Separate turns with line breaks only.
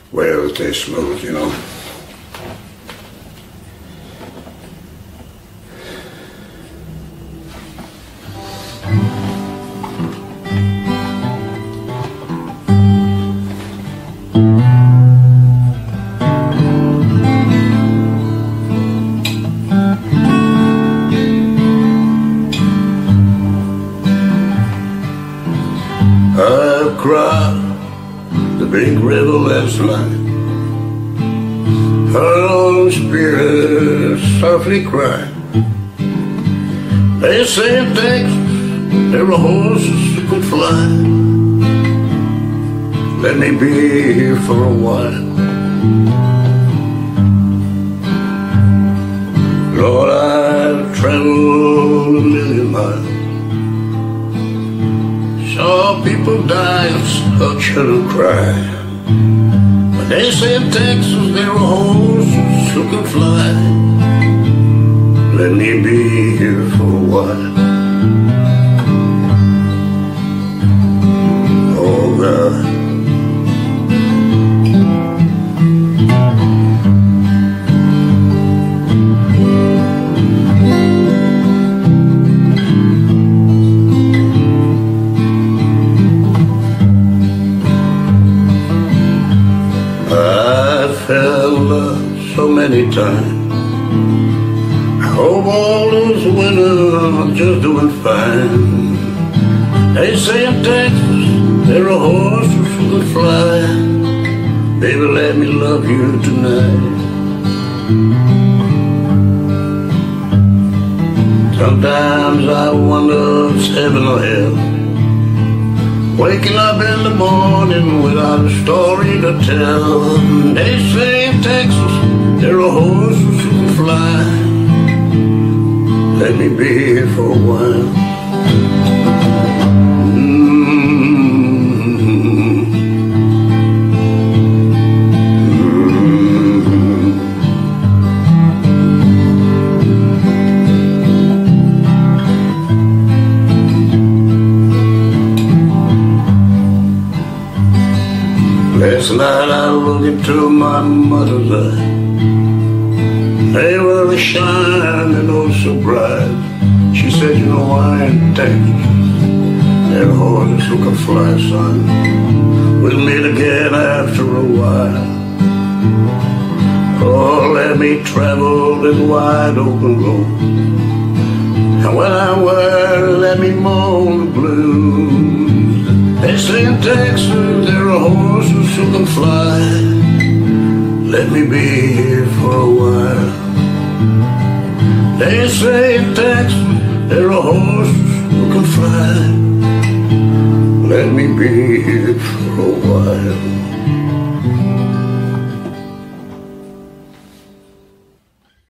Well, it tastes smooth, you know. I've cried the big river last night. Her own spirit softly cried. They say in Texas there are horses who could fly. Let me be here for a while. Lord, I've traveled a million miles. Saw people die and such a cry. But they say in Texas there are horses who can fly. Let me be here for a while. Oh God. Fell in love so many times. I hope all those winners are just doing fine. They say in Texas there are horses who can fly. Baby, let me love you tonight. Sometimes I wonder if it's heaven or hell, waking up in the morning without a story to tell. They say in Texas there are horses who can fly. Let me be here for a while. Last night I looked into my mother's eyes. They were shining oh so bright. She said, you know, I ain't Texas. There are horses who can fly, son. We'll meet again after a while. Oh, let me travel this wide open road. And when I wear, let me moan the blues. They say in Texas there are horses who can fly. Let me be here for a while. They say in Texas there are horses who can fly. Let me be here for a while.